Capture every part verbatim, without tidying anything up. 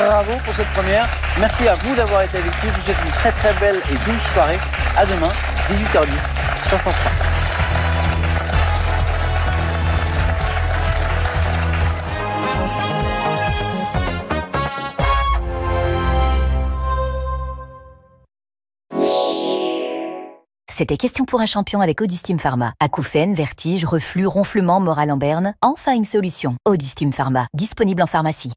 Bravo pour cette première. Merci à vous d'avoir été avec nous. Je vous souhaite une très très belle et douce soirée. À demain, dix-huit heures dix sur France trois. C'était Question pour un champion avec Audustime Pharma. Acouphènes, vertiges, reflux, ronflements, morale en berne. Enfin une solution. Audustime Pharma. Disponible en pharmacie.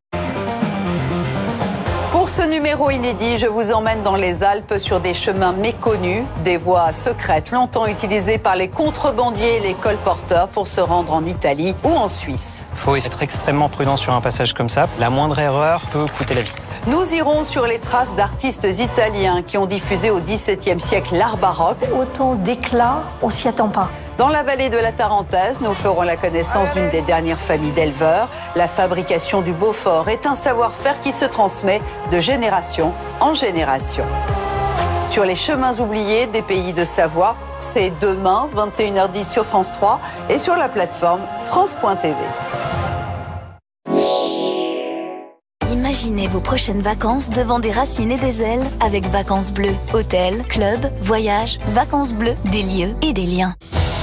Pour ce numéro inédit, je vous emmène dans les Alpes sur des chemins méconnus, des voies secrètes longtemps utilisées par les contrebandiers et les colporteurs pour se rendre en Italie ou en Suisse. Il faut être extrêmement prudent sur un passage comme ça. La moindre erreur peut coûter la vie. Nous irons sur les traces d'artistes italiens qui ont diffusé au dix-septième siècle l'art baroque. Autant d'éclat, on s'y attend pas. Dans la vallée de la Tarentaise, nous ferons la connaissance d'une des dernières familles d'éleveurs. La fabrication du Beaufort est un savoir-faire qui se transmet de génération en génération. Sur les chemins oubliés des pays de Savoie, c'est demain, vingt et une heures dix sur France trois et sur la plateforme France point T V. Imaginez vos prochaines vacances devant des racines et des ailes avec Vacances Bleues. Hôtel, club, voyage, Vacances Bleues, des lieux et des liens.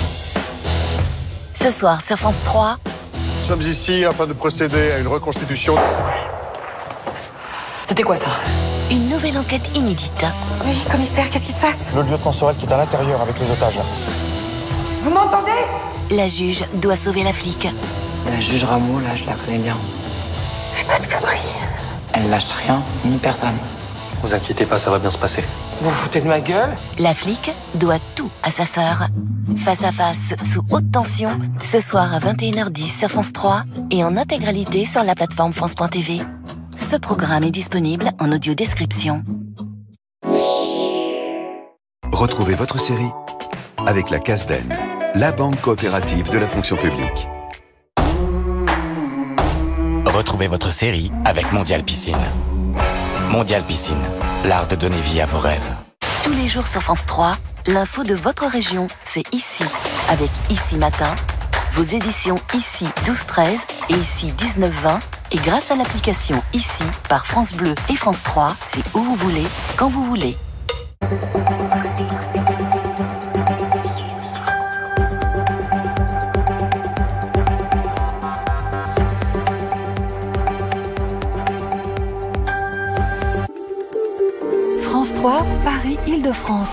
Ce soir sur France trois. Nous sommes ici afin de procéder à une reconstitution. C'était quoi ça? Une nouvelle enquête inédite. Oui, commissaire, qu'est-ce qui se passe? Le lieutenant Sorel qui est à l'intérieur avec les otages. Vous m'entendez? La juge doit sauver la flic. La juge Rameau, là, je la connais bien. Fais pas de conneries. Elle lâche rien, ni personne. Vous inquiétez pas, ça va bien se passer. Vous vous foutez de ma gueule? La flic doit tout à sa sœur. Face à face, sous haute tension, ce soir à vingt et une heures dix sur France trois et en intégralité sur la plateforme France point T V. Ce programme est disponible en audio description. Retrouvez votre série avec la CASDEN, la banque coopérative de la fonction publique. Retrouvez votre série avec Mondial Piscine. Mondial Piscine, l'art de donner vie à vos rêves. Tous les jours sur France trois, l'info de votre région, c'est ici. Avec Ici Matin, vos éditions Ici douze treize et Ici dix-neuf vingt. Et grâce à l'application Ici par France Bleu et France trois, c'est où vous voulez, quand vous voulez. France trois, Paris, Île-de-France.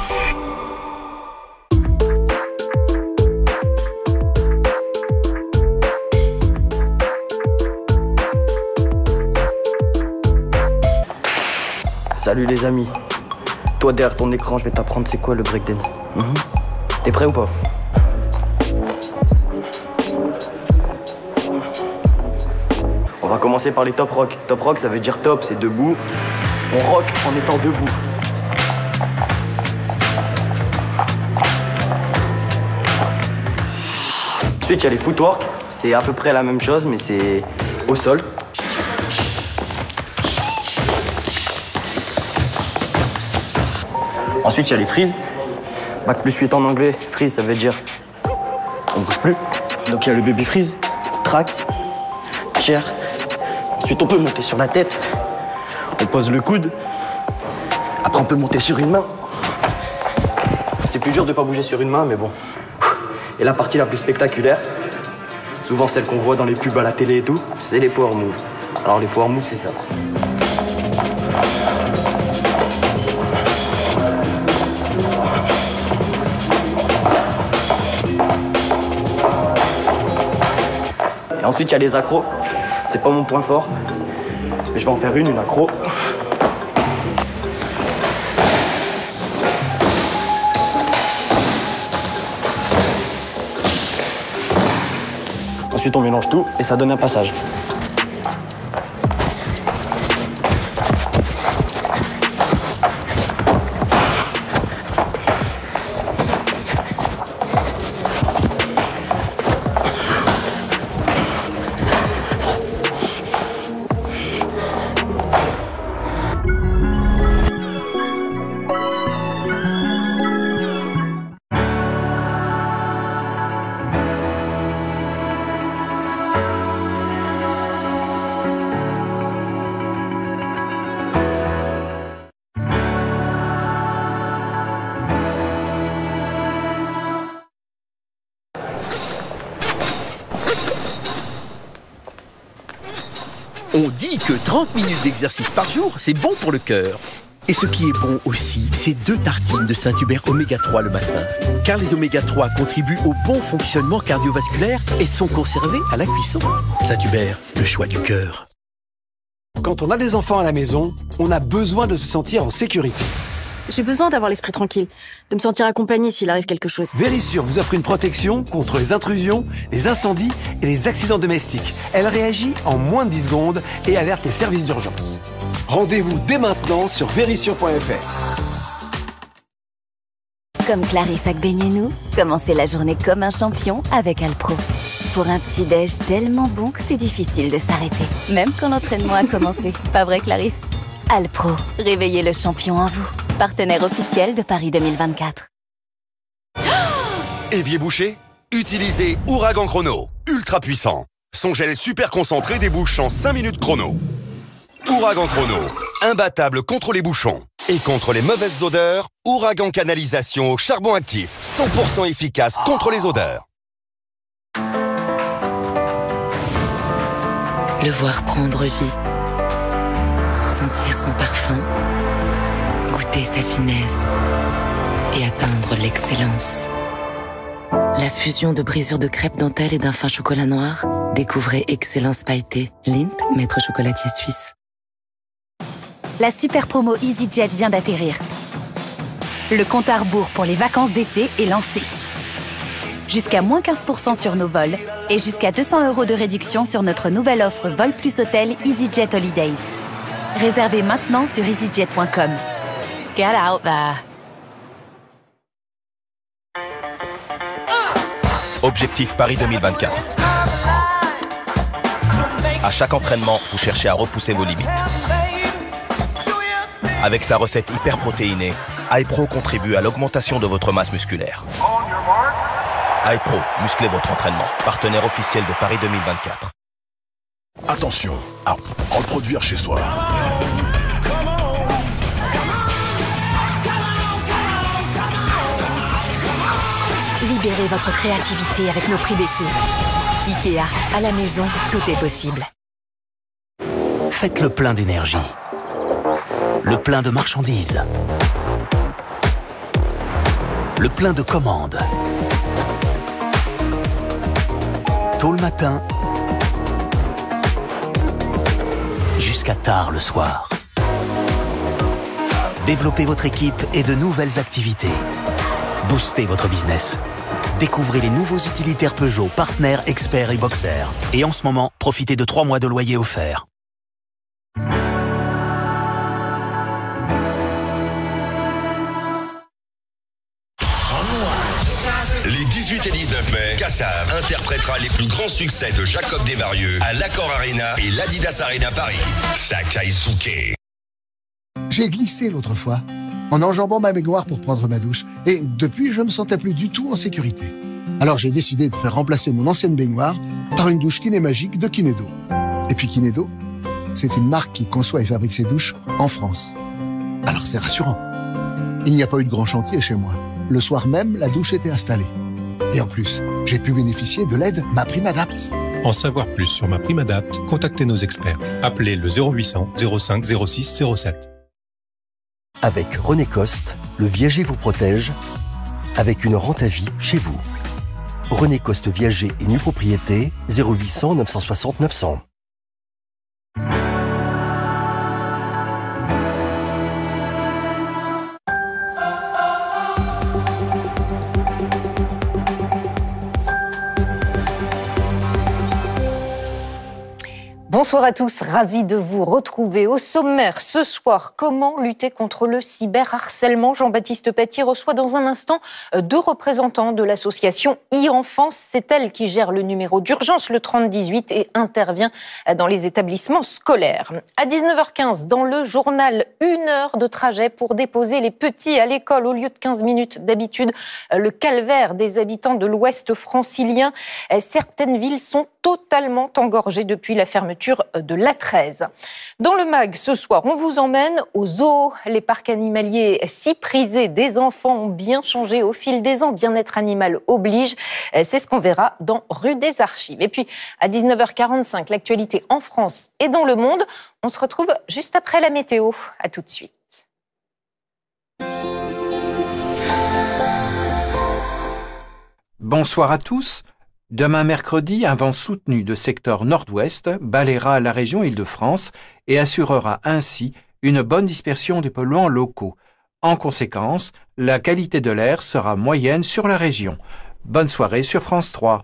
Salut les amis. Toi derrière ton écran, je vais t'apprendre c'est quoi le breakdance. Mmh. T'es prêt ou pas? On va commencer par les top rock. Top rock, ça veut dire top, c'est debout. On rock en étant debout. Ensuite, il y a les footwork. C'est à peu près la même chose, mais c'est au sol. Ensuite, il y a les freeze. Bac plus huit en anglais. Freeze, ça veut dire on bouge plus. Donc, il y a le baby freeze, trax, chair. Ensuite, on peut monter sur la tête. On pose le coude. Après, on peut monter sur une main. C'est plus dur de pas bouger sur une main, mais bon. Et la partie la plus spectaculaire, souvent celle qu'on voit dans les pubs à la télé et tout, c'est les power moves. Alors, les power moves, c'est ça. Et ensuite, il y a les accros. C'est pas mon point fort, mais je vais en faire une, une accro. Ensuite, on mélange tout et ça donne un passage. dit que trente minutes d'exercice par jour, c'est bon pour le cœur. Et ce qui est bon aussi, c'est deux tartines de Saint-Hubert oméga trois le matin. Car les oméga trois contribuent au bon fonctionnement cardiovasculaire et sont conservés à la cuisson. Saint-Hubert, le choix du cœur. Quand on a des enfants à la maison, on a besoin de se sentir en sécurité. J'ai besoin d'avoir l'esprit tranquille, de me sentir accompagnée s'il arrive quelque chose. Vérissure vous offre une protection contre les intrusions, les incendies et les accidents domestiques. Elle réagit en moins de dix secondes et alerte les services d'urgence. Rendez-vous dès maintenant sur vérissure point f r. Comme Clarisse Agbenienou, commencez la journée comme un champion avec Alpro. Pour un petit déj tellement bon que c'est difficile de s'arrêter, même quand l'entraînement a commencé. Pas vrai, Clarisse? Alpro, réveillez le champion en vous. Partenaire officiel de Paris deux mille vingt-quatre. Évier bouché? Utilisez Ouragan Chrono. Ultra puissant. Son gel super concentré débouche en cinq minutes chrono. Ouragan Chrono. Imbattable contre les bouchons. Et contre les mauvaises odeurs, Ouragan Canalisation au charbon actif. cent pour cent efficace contre les odeurs. Le voir prendre vie. Sentir son parfum. Goûter sa finesse et atteindre l'excellence. La fusion de brisure de crêpe dentelle et d'un fin chocolat noir. Découvrez Excellence Pailleté, Lindt, maître chocolatier suisse. La super promo EasyJet vient d'atterrir. Le compte à rebours pour les vacances d'été est lancé. Jusqu'à moins quinze pour cent sur nos vols et jusqu'à deux cents euros de réduction sur notre nouvelle offre Vol plus Hôtel EasyJet Holidays. Réservez maintenant sur easyjet point com. Get out there. Objectif Paris deux mille vingt-quatre. À chaque entraînement, vous cherchez à repousser vos limites. Avec sa recette hyper protéinée, iPro contribue à l'augmentation de votre masse musculaire. iPro, musclez votre entraînement. Partenaire officiel de Paris deux mille vingt-quatre. Attention à reproduire chez soi. Libérez votre créativité avec nos prix baissés. Ikea, à la maison, tout est possible. Faites le plein d'énergie. Le plein de marchandises. Le plein de commandes. Tôt le matin, jusqu'à tard le soir. Développez votre équipe et de nouvelles activités. Boostez votre business. Découvrez les nouveaux utilitaires Peugeot, Partner, Expert et Boxer. Et en ce moment, profitez de trois mois de loyer offert. Les dix-huit et dix-neuf mai, Kassav interprétera les plus grands succès de Jacob Desvarieux à l'Accor Arena et l'Adidas Arena Paris. Sakaisuke. J'ai glissé l'autre fois, en enjambant ma baignoire pour prendre ma douche. Et depuis, je me sentais plus du tout en sécurité. Alors j'ai décidé de faire remplacer mon ancienne baignoire par une douche Kinémagique de Kinedo. Et puis Kinedo, c'est une marque qui conçoit et fabrique ses douches en France. Alors c'est rassurant. Il n'y a pas eu de grand chantier chez moi. Le soir même, la douche était installée. Et en plus, j'ai pu bénéficier de l'aide MaPrimeAdapt. En savoir plus sur MaPrimeAdapt, contactez nos experts. Appelez le zéro huit cents, zéro cinq, zéro six, zéro sept. Avec René Coste, le viager vous protège avec une rente à vie chez vous. René Coste Viager et Nue Propriété, zéro huit cents, neuf cent soixante, neuf cents. Bonsoir à tous, ravi de vous retrouver. Au sommaire ce soir, comment lutter contre le cyberharcèlement? Jean-Baptiste Paty reçoit dans un instant deux représentants de l'association e-Enfance. C'est elle qui gère le numéro d'urgence, le trente dix-huit, et intervient dans les établissements scolaires. À dix-neuf heures quinze, dans le journal, une heure de trajet pour déposer les petits à l'école au lieu de quinze minutes d'habitude. Le calvaire des habitants de l'Ouest francilien. Certaines villes sont totalement engorgées depuis la fermeture l'ouverture de l'A treize. Dans le MAG, ce soir, on vous emmène au zoo. Les parcs animaliers si prisés des enfants ont bien changé au fil des ans. Bien-être animal oblige. C'est ce qu'on verra dans Rue des Archives. Et puis, à dix-neuf heures quarante-cinq, l'actualité en France et dans le monde. On se retrouve juste après la météo. À tout de suite. Bonsoir à tous. Demain mercredi, un vent soutenu de secteur nord-ouest balayera la région Île-de-France et assurera ainsi une bonne dispersion des polluants locaux. En conséquence, la qualité de l'air sera moyenne sur la région. Bonne soirée sur France trois.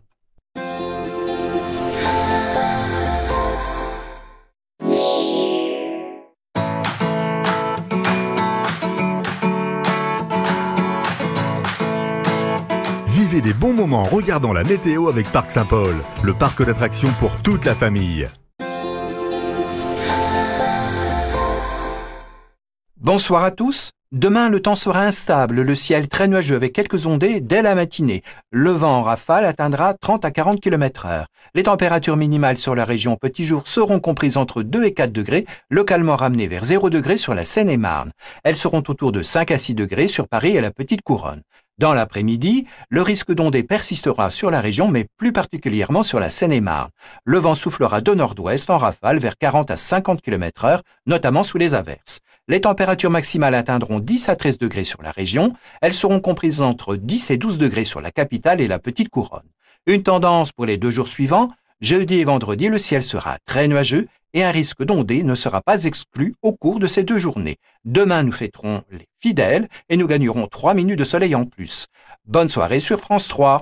Vivez des bons moments en regardant la météo avec Parc Saint-Paul, le parc d'attractions pour toute la famille. Bonsoir à tous. Demain, le temps sera instable, le ciel très nuageux avec quelques ondées dès la matinée. Le vent en rafale atteindra trente à quarante kilomètres heure. Les températures minimales sur la région petit jour seront comprises entre deux et quatre degrés, localement ramenées vers zéro degré sur la Seine-et-Marne. Elles seront autour de cinq à six degrés sur Paris et la Petite Couronne. Dans l'après-midi, le risque d'ondées persistera sur la région, mais plus particulièrement sur la Seine-et-Marne. Le vent soufflera de nord-ouest en rafale vers quarante à cinquante kilomètres heure, notamment sous les averses. Les températures maximales atteindront dix à treize degrés sur la région. Elles seront comprises entre dix et douze degrés sur la capitale et la Petite Couronne. Une tendance pour les deux jours suivants. Jeudi et vendredi, le ciel sera très nuageux et un risque d'ondées ne sera pas exclu au cours de ces deux journées. Demain, nous fêterons les fidèles et nous gagnerons trois minutes de soleil en plus. Bonne soirée sur France trois.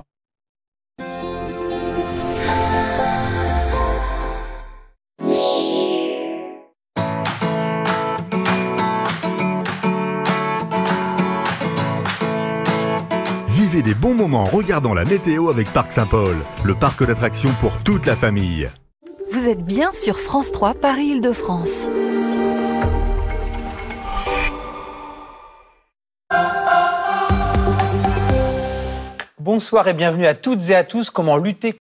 Vivez des bons moments en regardant la météo avec Parc Saint-Paul, le parc d'attractions pour toute la famille. Vous êtes bien sur France trois, Paris Île-de-France. Bonsoir et bienvenue à toutes et à tous. Comment lutter